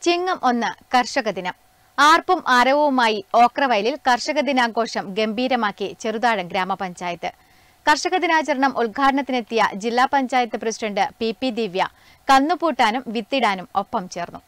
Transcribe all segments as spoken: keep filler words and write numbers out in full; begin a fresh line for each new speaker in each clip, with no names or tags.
ചിങ്ങം ഒന്ന് കർഷക ദിനം. ആർപ്പും ആരവവുമായി ഓക്രവയലിൽ കർഷക ദിനാഘോഷം ഗംഭീരമാക്കി ചെറുതാഴം ഗ്രാമപഞ്ചായത്ത്. കർഷക ദിനാചരണം ഉദ്ഘാടനത്തിനെത്തിയ ജില്ലാ panchayat president P P Divya കന്നുപൂട്ടാനും വിത്തിടാനും ഒപ്പം ചേർന്നു.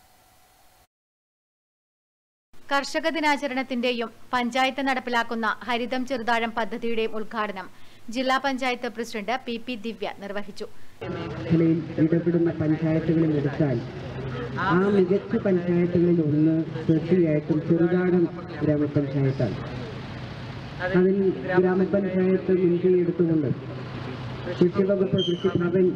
കർഷക ദിനാചരണത്തിന്റെയും പഞ്ചായത്ത് നടപ്പിലാക്കുന്ന ഹരിതം ചെറുതാഴം പദ്ധതിയുടെയും ഉദ്ഘാടനം ജില്ലാ panchayat president P P Divya നിർവഹിച്ചു.
ഇടപെടുന്ന പഞ്ചായത്തുകളിൽ എടുത്താൽ ആ മികച്ച പഞ്ചായത്തുകളിൽ ഒന്ന് തീർച്ചയായിട്ടും ചെറുതാഴം ഗ്രാമപഞ്ചായത്താണ്. അതിൽ ഗ്രാമപഞ്ചായത്ത് മുൻകൈ എടുത്തുകൊണ്ട് കൃഷിവകുപ്പ് കൃഷിഭവൻ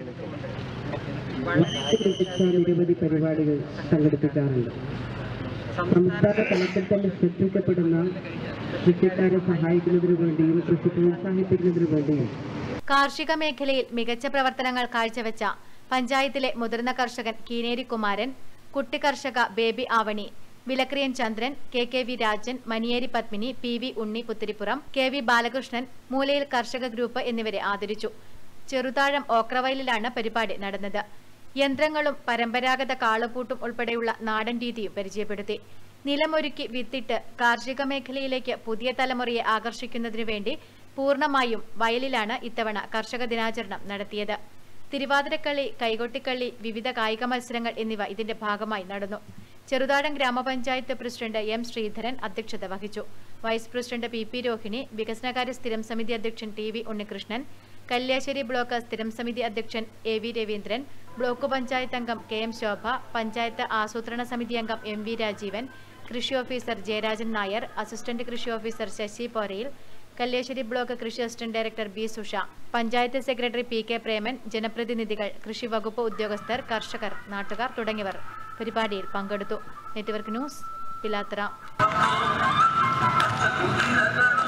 നിരവധി പരിപാടികൾ സംഘടിപ്പിക്കാറുണ്ട്. സംസ്ഥാന തലത്തിൽ തന്നെ ശ്രദ്ധിക്കപ്പെടുന്ന കൃഷിക്കാരെ സഹായിക്കുന്നതിനു വേണ്ടിയും കൃഷി പ്രോത്സാഹിപ്പിക്കുന്നതിനു വേണ്ടിയും
കാർഷിക മേഖലയിൽ മികച്ച പ്രവർത്തനങ്ങൾ കാഴ്ചവെച്ച പഞ്ചായത്തിലെ മുതിർന്ന കർഷകൻ കീനേരി കുമാരൻ, കുട്ടി കർഷക ബേബി ആവണി, വിലക്രിയൻ Chandran, K K V Rajan, Maniyeri Padmini, P V Unni Puthirippuram, K V Balakrishnan, മൂലയിൽ കർഷക ഗ്രൂപ്പ് എന്നിവരെ ആദരിച്ചു. ചെറുതാഴം ഓക്രവയലിലാണ് പരിപാടി നടന്നത്. യന്ത്രങ്ങളും പരമ്പരാഗത കാളപൂട്ടും ഉൾപ്പെടെയുള്ള നാടൻ രീതിയും പരിചയപ്പെടുത്തി. നിലമൊരുക്കി വിത്തിട്ട് കാർഷിക മേഖലയിലേക്ക് പുതിയ തലമുറയെ ആകർഷിക്കുന്നതിനു വേണ്ടി പൂർണ്ണമായും വയലിലാണ് ഇത്തവണ കർഷക ദിനാചരണം നടത്തിയത്. തിരുവാതിരക്കളി, കൈകൊട്ടിക്കളി, വിവിധ കായിക മത്സരങ്ങൾ എന്നിവ ഇതിന്റെ ഭാഗമായി നടന്നു. ചെറുതാഴം ഗ്രാമപഞ്ചായത്ത് പ്രസിഡന്റ് എം ശ്രീധരൻ അധ്യക്ഷത വഹിച്ചു. Vice president P P Rohini, വികസനകാര്യ സ്ഥിരം സമിതി അധ്യക്ഷൻ T V Unnikrishnan, Kalliasseri block സ്ഥിരം സമിതി അധ്യക്ഷൻ A V Raveendran, block panchayat അംഗം കെ എം ശോഭ, പഞ്ചായത്ത് ആസൂത്രണ സമിതി അംഗം എം വി രാജീവൻ, കൃഷി ഓഫീസർ ജയരാജൻ നായർ, അസിസ്റ്റന്റ് കൃഷി ഓഫീസർ ശശി പോരയിൽ, കല്യാശ്ശേരി ബ്ലോക്ക് കൃഷി assistant director B Susha, panchayat secretary P K Preman, ജനപ്രതിനിധികൾ, കൃഷി വകുപ്പ് ഉദ്യോഗസ്ഥർ, കർഷകർ, നാട്ടുകാർ തുടങ്ങിയവർ പരിപാടിയിൽ പങ്കെടുത്തു. Network news, Pilathara.